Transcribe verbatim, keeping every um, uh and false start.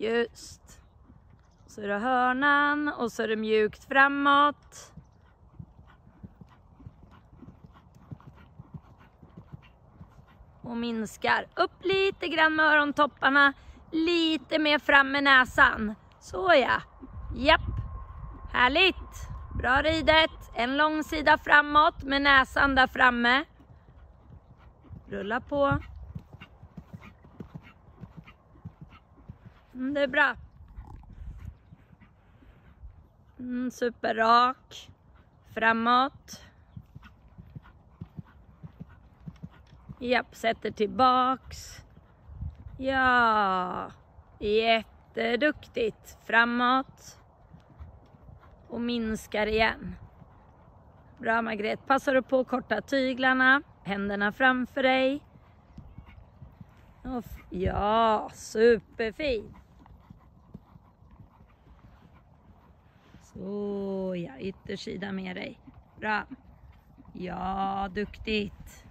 Just. Så är det hörnan och så är det mjukt framåt. Och minskar upp lite grann med örontopparna. Lite mer fram med näsan. Så ja. Japp. Härligt. Bra ridet. En lång sida framåt med näsan där framme. Rulla på. Mm, det är bra. Mm, superrak. Framåt. Japp, sätter tillbaks. Ja. Jätteduktigt. Framåt. Och minskar igen. Bra Margret. Passar du på korta tyglarna. Händerna framför dig. Ja, superfin. Så ja, yttersida med dig. Bra. Ja, duktigt.